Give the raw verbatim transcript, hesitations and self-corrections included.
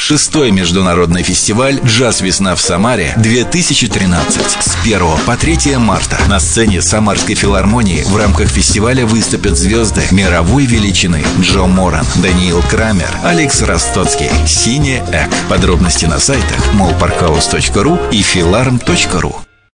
Шестой международный фестиваль «Джаз-весна» в Самаре две тысячи тринадцать. С первого по третье марта на сцене Самарской филармонии в рамках фестиваля выступят звезды мировой величины: Джо Моран, Даниил Крамер, Алекс Ростоцкий, Сине Эк. Подробности на сайтах молл парк хаус точка ру и филарм точка ру.